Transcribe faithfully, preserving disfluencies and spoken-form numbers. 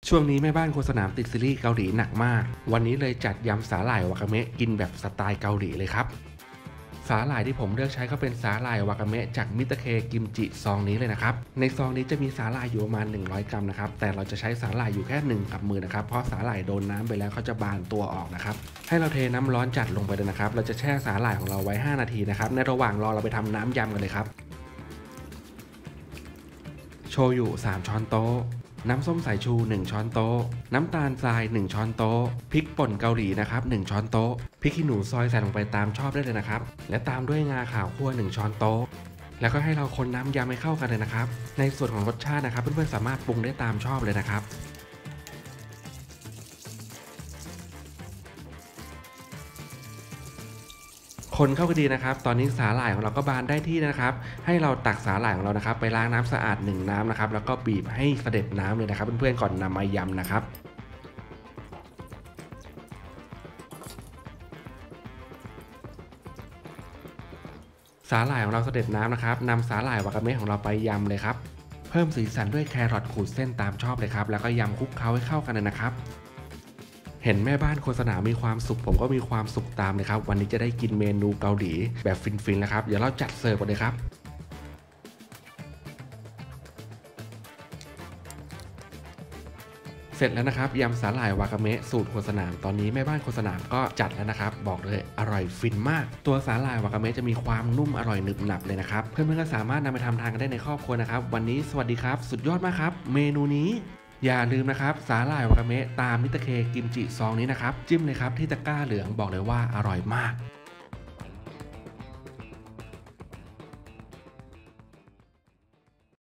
ช่วงนี้แม่บ้านคนสนามติดซีรีส์เกาหลีหนักมากวันนี้เลยจัดยำสาหร่ายวากาเมะกินแบบสไตล์เกาหลีเลยครับสาหร่ายที่ผมเลือกใช้ก็เป็นสาหร่ายวากาเมะจากมิสเตอร์เคกิมจิซองนี้เลยนะครับในซองนี้จะมีสาหร่ายอยู่ประมาณหนึ่งร้อยกรัมนะครับแต่เราจะใช้สาหร่ายอยู่แค่หนึ่งกับมือนะครับเพราะสาหร่ายโดนน้ำไปแล้วเขาจะบานตัวออกนะครับให้เราเทน้ำร้อนจัดลงไปเลยนะครับเราจะแช่สาหร่ายของเราไว้ห้านาทีนะครับในระหว่างรอเราไปทำน้ำยำกันเลยครับโชยุสามช้อนโต๊ะน้ำส้มสายชูหนึ่งช้อนโต๊ะน้ำตาลทรายหนึ่งช้อนโต๊ะพริกป่นเกาหลีนะครับหนึ่งช้อนโต๊ะพริกขี้หนูซอยใส่ลงไปตามชอบได้เลยนะครับและตามด้วยงาขาวคั่วหนึ่งช้อนโต๊ะแล้วก็ให้เราคนน้ำยำให้เข้ากันเลยนะครับในส่วนของรสชาตินะครับเพื่อนๆสามารถปรุงได้ตามชอบเลยนะครับคนเข้ากันดีนะครับตอนนี้สาหร่ายของเราก็บานได้ที่นะครับให้เราตักสาหร่ายของเรานะครับไปล้างน้ำสะอาดหนึ่งน้ำนะครับแล้วก็บีบให้เสด็จน้ำเลยนะครับเพื่อนๆก่อนนำมายำนะครับสาหร่ายของเราเสด็จน้ำนะครับนำสาหร่ายวากาเมะของเราไปยำเลยครับเพิ่มสีสันด้วยแครอทขูดเส้นตามชอบเลยครับแล้วก็ยำคลุกเคล้าให้เข้ากันเลยนะครับเห็นแม่บ้านโฆษณามีความสุขผมก็มีความสุขตามเลยครับวันนี้จะได้กินเมนูเกาหลีแบบฟินๆแล้วครับเดี๋ยวเราจัดเสิร์ฟกันเลยครับเสร็จแล้วนะครับยำสาหร่ายวากาเมะสูตรโฆษณาตอนนี้แม่บ้านโฆษณาก็จัดแล้วนะครับบอกเลยอร่อยฟินมากตัวสาหร่ายวากาเมะจะมีความนุ่มอร่อยหนึบหนับเลยนะครับเพื่อนๆก็สามารถนำไปทำทานกันได้ในครอบครัวนะครับวันนี้สวัสดีครับสุดยอดมากครับเมนูนี้อย่าลืมนะครับสาหร่ายวากาเมะตามมิสเตอร์เคกิมจิซองนี้นะครับจิ้มเลยครับที่ตะกร้าเหลืองบอกเลยว่าอร่อยมาก